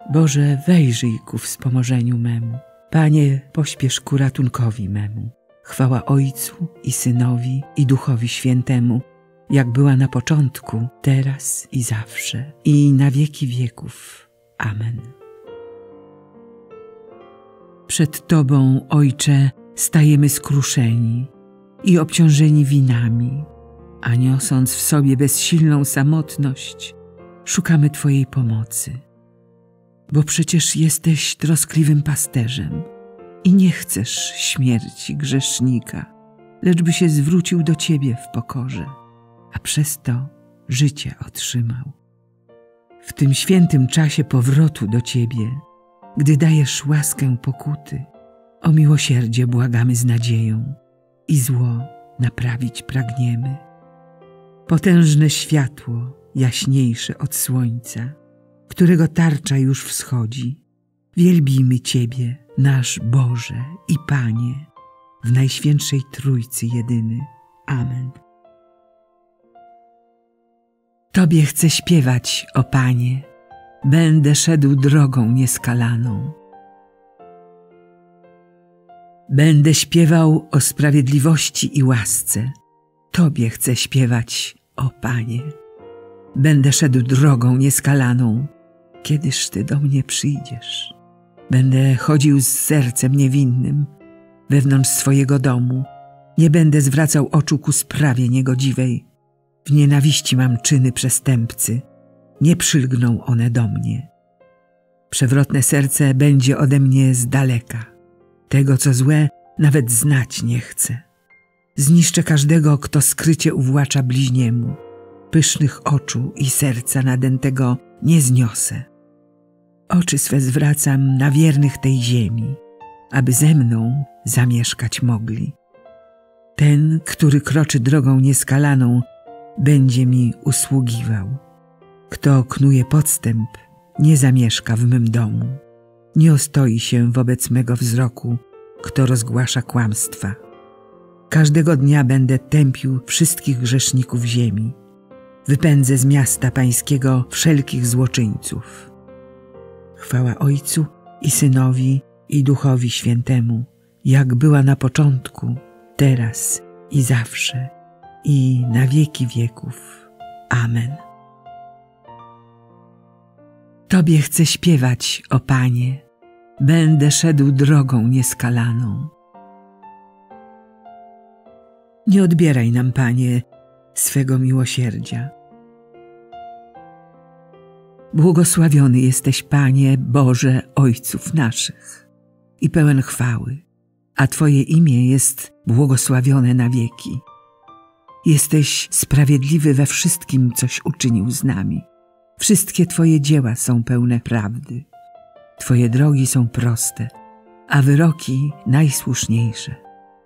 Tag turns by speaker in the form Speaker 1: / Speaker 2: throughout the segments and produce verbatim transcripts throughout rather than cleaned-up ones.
Speaker 1: Boże, wejrzyj ku wspomożeniu memu. Panie, pośpiesz ku ratunkowi memu. Chwała Ojcu i Synowi i Duchowi Świętemu, jak była na początku, teraz i zawsze, i na wieki wieków. Amen. Przed Tobą, Ojcze, stajemy skruszeni i obciążeni winami, a niosąc w sobie bezsilną samotność, szukamy Twojej pomocy. Bo przecież jesteś troskliwym pasterzem i nie chcesz śmierci grzesznika, lecz by się zwrócił do Ciebie w pokorze, a przez to życie otrzymał. W tym świętym czasie powrotu do Ciebie, gdy dajesz łaskę pokuty, o miłosierdzie błagamy z nadzieją i zło naprawić pragniemy. Potężne światło, jaśniejsze od słońca, którego tarcza już wschodzi, wielbimy Ciebie, nasz Boże i Panie, w Najświętszej Trójcy jedyny. Amen. Tobie chcę śpiewać, o Panie, będę szedł drogą nieskalaną. Będę śpiewał o sprawiedliwości i łasce. Tobie chcę śpiewać, o Panie. Będę szedł drogą nieskalaną, kiedyż Ty do mnie przyjdziesz. Będę chodził z sercem niewinnym wewnątrz swojego domu. Nie będę zwracał oczu ku sprawie niegodziwej. W nienawiści mam czyny przestępcy. Nie przylgną one do mnie. Przewrotne serce będzie ode mnie z daleka. Tego, co złe, nawet znać nie chcę. Zniszczę każdego, kto skrycie uwłacza bliźniemu. Pysznych oczu i serca nadętego nie zniosę. Oczy swe zwracam na wiernych tej ziemi, aby ze mną zamieszkać mogli. Ten, który kroczy drogą nieskalaną, będzie mi usługiwał. Kto knuje podstęp, nie zamieszka w mym domu. Nie ostoi się wobec mego wzroku, kto rozgłasza kłamstwa. Każdego dnia będę tępił wszystkich grzeszników ziemi. Wypędzę z miasta pańskiego wszelkich złoczyńców. Chwała Ojcu i Synowi i Duchowi Świętemu, jak była na początku, teraz i zawsze, i na wieki wieków. Amen. Tobie chcę śpiewać, o Panie, będę szedł drogą nieskalaną. Nie odbieraj nam, Panie, swego miłosierdzia. Błogosławiony jesteś, Panie, Boże Ojców naszych i pełen chwały, a Twoje imię jest błogosławione na wieki. Jesteś sprawiedliwy we wszystkim, coś uczynił z nami. Wszystkie Twoje dzieła są pełne prawdy. Twoje drogi są proste, a wyroki najsłuszniejsze.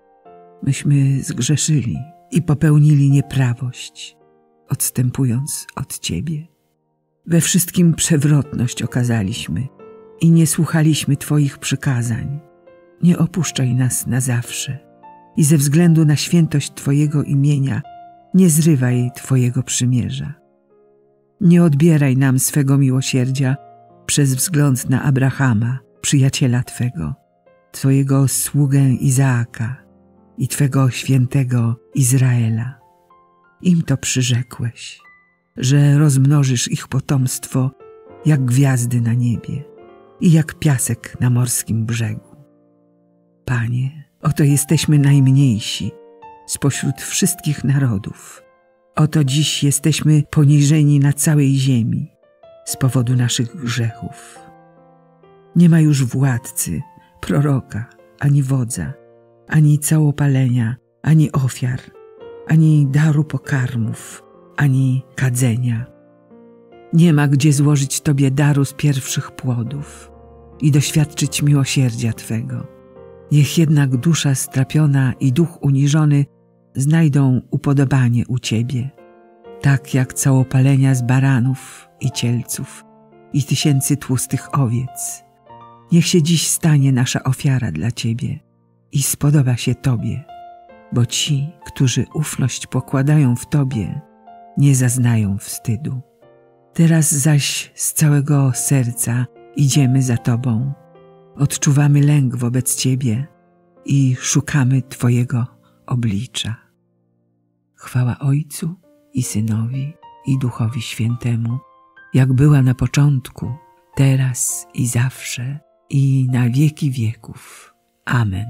Speaker 1: Myśmy zgrzeszyli i popełnili nieprawość, odstępując od Ciebie. We wszystkim przewrotność okazaliśmy i nie słuchaliśmy Twoich przykazań. Nie opuszczaj nas na zawsze i ze względu na świętość Twojego imienia nie zrywaj Twojego przymierza. Nie odbieraj nam swego miłosierdzia przez wzgląd na Abrahama, przyjaciela Twego, Twojego sługę Izaaka i Twego świętego Izraela. Im to przyrzekłeś, że rozmnożysz ich potomstwo jak gwiazdy na niebie i jak piasek na morskim brzegu. Panie, oto jesteśmy najmniejsi spośród wszystkich narodów. Oto dziś jesteśmy poniżeni na całej ziemi z powodu naszych grzechów. Nie ma już władcy, proroka, ani wodza, ani całopalenia, ani ofiar, ani daru pokarmów, ani kadzenia. Nie ma gdzie złożyć Tobie daru z pierwszych płodów i doświadczyć miłosierdzia Twego. Niech jednak dusza strapiona i duch uniżony znajdą upodobanie u Ciebie, tak jak całopalenia z baranów i cielców i tysięcy tłustych owiec. Niech się dziś stanie nasza ofiara dla Ciebie i spodoba się Tobie, bo ci, którzy ufność pokładają w Tobie, nie zaznają wstydu. Teraz zaś z całego serca idziemy za Tobą, odczuwamy lęk wobec Ciebie i szukamy Twojego oblicza. Chwała Ojcu i Synowi, i Duchowi Świętemu, jak była na początku, teraz i zawsze, i na wieki wieków. Amen.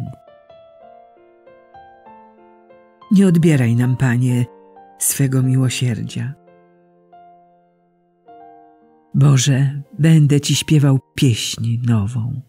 Speaker 1: Nie odbieraj nam, Panie, swego miłosierdzia. Boże, będę Ci śpiewał pieśń nową.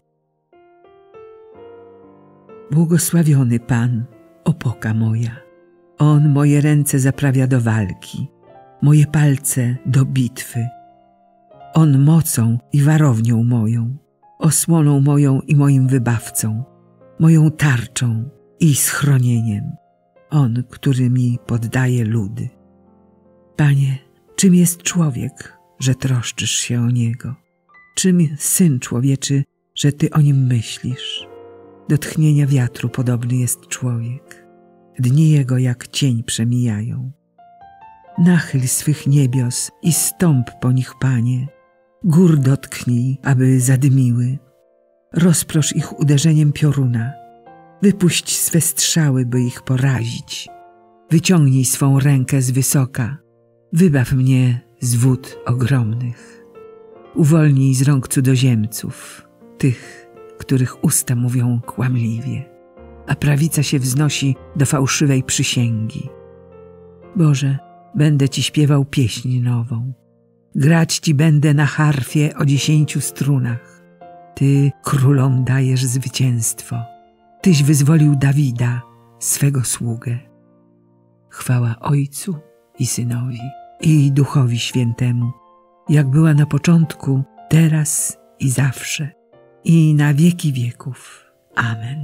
Speaker 1: Błogosławiony Pan, opoka moja. On moje ręce zaprawia do walki, moje palce do bitwy. On mocą i warownią moją, osłoną moją i moim wybawcą, moją tarczą i schronieniem. On, który mi poddaje ludy. Panie, czym jest człowiek, że troszczysz się o niego? Czym syn człowieczy, że Ty o nim myślisz? Do tchnienia wiatru podobny jest człowiek. Dni jego jak cień przemijają. Nachyl swych niebios i stąp po nich, Panie. Gór dotknij, aby zadymiły. Rozprosz ich uderzeniem pioruna. Wypuść swe strzały, by ich porazić. Wyciągnij swą rękę z wysoka. Wybaw mnie z wód ogromnych. Uwolnij z rąk cudzoziemców, tych, których usta mówią kłamliwie, a prawica się wznosi do fałszywej przysięgi. Boże, będę Ci śpiewał pieśń nową. Grać Ci będę na harfie o dziesięciu strunach. Ty królom dajesz zwycięstwo. Tyś wyzwolił Dawida, swego sługę. Chwała Ojcu i Synowi, i Duchowi Świętemu, jak była na początku, teraz i zawsze, i na wieki wieków. Amen.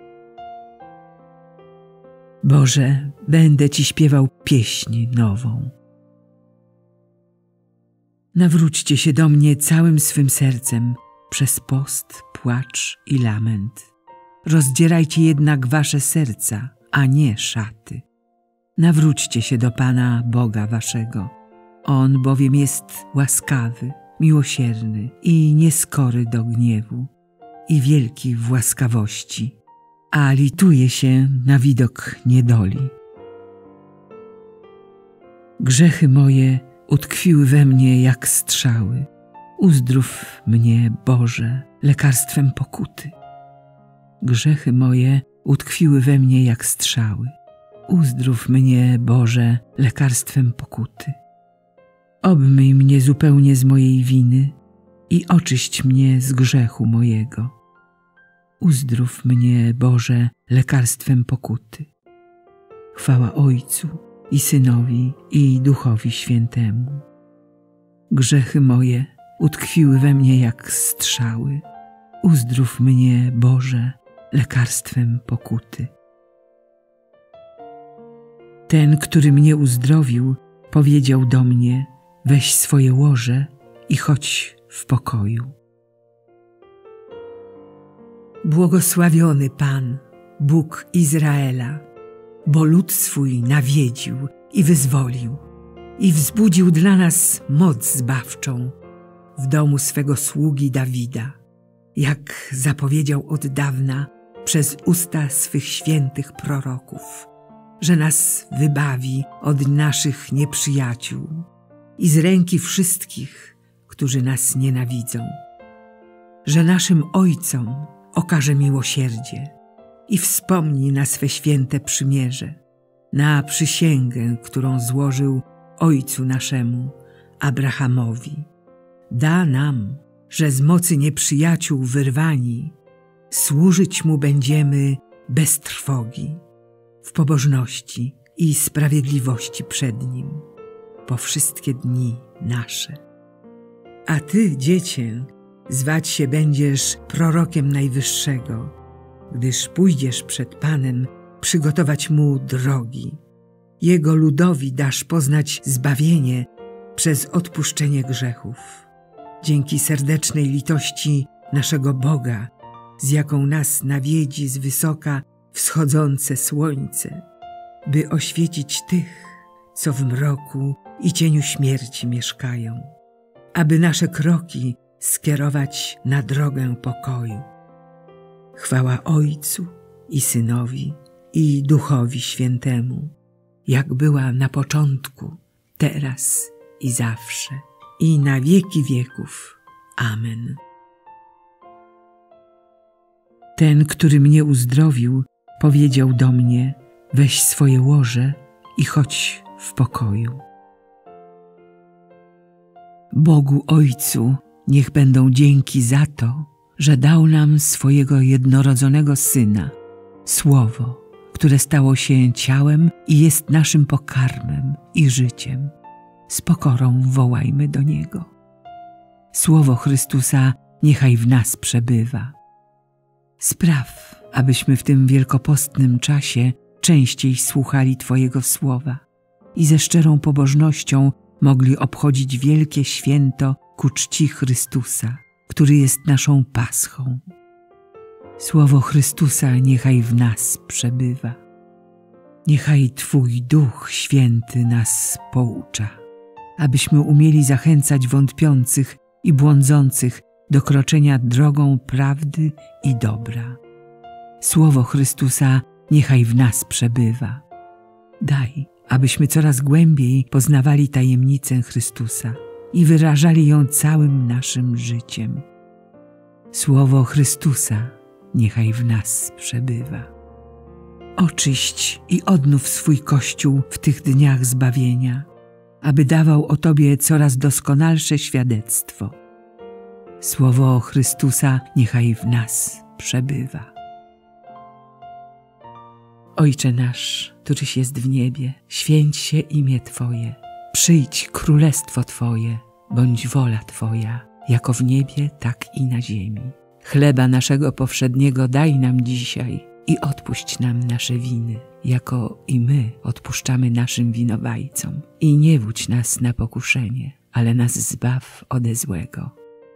Speaker 1: Boże, będę Ci śpiewał pieśń nową. Nawróćcie się do mnie całym swym sercem przez post, płacz i lament. Rozdzierajcie jednak wasze serca, a nie szaty. Nawróćcie się do Pana Boga waszego. On bowiem jest łaskawy, miłosierny i nieskory do gniewu i wielki w łaskawości, a lituje się na widok niedoli. Grzechy moje utkwiły we mnie jak strzały. Uzdrów mnie, Boże, lekarstwem pokuty. Grzechy moje utkwiły we mnie jak strzały. Uzdrów mnie, Boże, lekarstwem pokuty. Obmyj mnie zupełnie z mojej winy i oczyść mnie z grzechu mojego. Uzdrów mnie, Boże, lekarstwem pokuty. Chwała Ojcu i Synowi, i Duchowi Świętemu. Grzechy moje utkwiły we mnie jak strzały. Uzdrów mnie, Boże, lekarstwem pokuty. Ten, który mnie uzdrowił, powiedział do mnie: weź swoje łoże i chodź w pokoju. Błogosławiony Pan, Bóg Izraela, bo lud swój nawiedził i wyzwolił i wzbudził dla nas moc zbawczą w domu swego sługi Dawida, jak zapowiedział od dawna przez usta swych świętych proroków, że nas wybawi od naszych nieprzyjaciół i z ręki wszystkich, którzy nas nienawidzą, że naszym ojcom okaże miłosierdzie i wspomni na swe święte przymierze, na przysięgę, którą złożył ojcu naszemu, Abrahamowi. Da nam, że z mocy nieprzyjaciół wyrwani, służyć Mu będziemy bez trwogi, w pobożności i sprawiedliwości przed Nim, po wszystkie dni nasze. A Ty, Dziecię, zwać się będziesz prorokiem Najwyższego, gdyż pójdziesz przed Panem przygotować Mu drogi. Jego ludowi dasz poznać zbawienie przez odpuszczenie grzechów. Dzięki serdecznej litości naszego Boga, z jaką nas nawiedzi z wysoka wschodzące słońce, by oświecić tych, co w mroku i cieniu śmierci mieszkają, aby nasze kroki skierować na drogę pokoju. Chwała Ojcu i Synowi i Duchowi Świętemu, jak była na początku, teraz i zawsze, i na wieki wieków. Amen. Ten, który mnie uzdrowił, powiedział do mnie: weź swoje łoże i chodź w pokoju. Bogu Ojcu niech będą dzięki za to, że dał nam swojego jednorodzonego Syna, Słowo, które stało się ciałem i jest naszym pokarmem i życiem. Z pokorą wołajmy do Niego. Słowo Chrystusa niechaj w nas przebywa. Spraw, abyśmy w tym wielkopostnym czasie częściej słuchali Twojego słowa i ze szczerą pobożnością mogli obchodzić wielkie święto ku czci Chrystusa, który jest naszą paschą. Słowo Chrystusa niechaj w nas przebywa. Niechaj Twój Duch Święty nas poucza, abyśmy umieli zachęcać wątpiących i błądzących do kroczenia drogą prawdy i dobra. Słowo Chrystusa niechaj w nas przebywa. Daj, abyśmy coraz głębiej poznawali tajemnicę Chrystusa i wyrażali ją całym naszym życiem. Słowo Chrystusa niechaj w nas przebywa. Oczyść i odnów swój Kościół w tych dniach zbawienia, aby dawał o Tobie coraz doskonalsze świadectwo. Słowo Chrystusa niechaj w nas przebywa. Ojcze nasz, któryś jest w niebie, święć się imię Twoje. Przyjdź królestwo Twoje, bądź wola Twoja, jako w niebie, tak i na ziemi. Chleba naszego powszedniego daj nam dzisiaj i odpuść nam nasze winy, jako i my odpuszczamy naszym winowajcom. I nie wódź nas na pokuszenie, ale nas zbaw ode złego.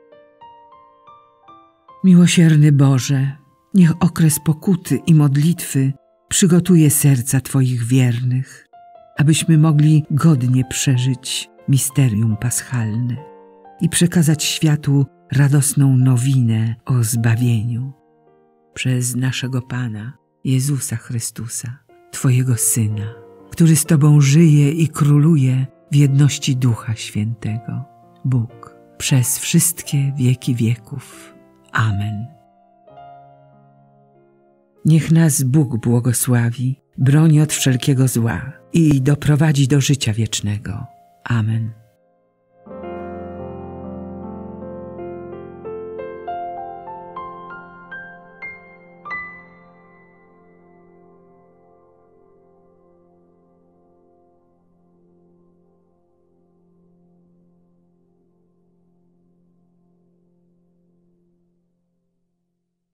Speaker 1: Miłosierny Boże, niech okres pokuty i modlitwy przygotuje serca Twoich wiernych, abyśmy mogli godnie przeżyć misterium paschalne i przekazać światu radosną nowinę o zbawieniu. Przez naszego Pana, Jezusa Chrystusa, Twojego Syna, który z Tobą żyje i króluje w jedności Ducha Świętego, Bóg, przez wszystkie wieki wieków. Amen. Niech nas Bóg błogosławi, broni od wszelkiego zła i doprowadzi do życia wiecznego. Amen.